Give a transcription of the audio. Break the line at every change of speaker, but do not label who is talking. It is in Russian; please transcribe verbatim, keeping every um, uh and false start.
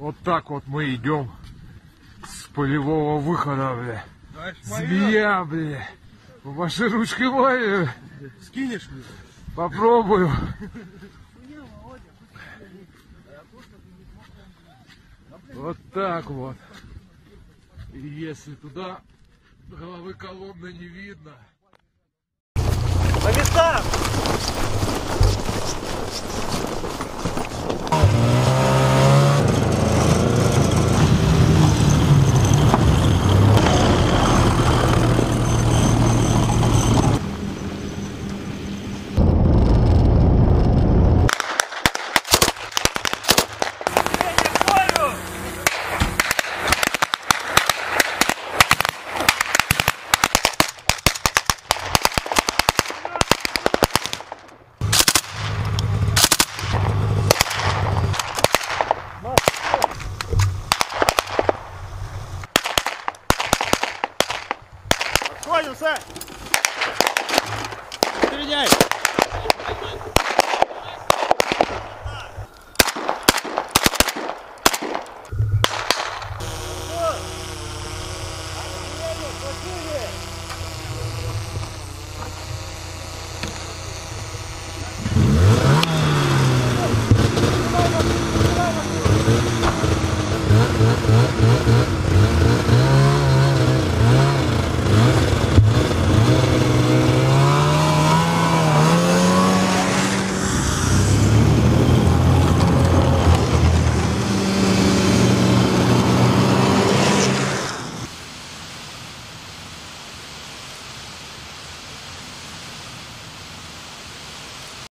Вот так вот мы идем с полевого выхода, бля. Змея, бля. Маши ручкой моей.
Скинешь мне?
Попробую. Вот так вот. И если туда головы колонны не видно.
По местам! Отходимся! Стреляй! Давай,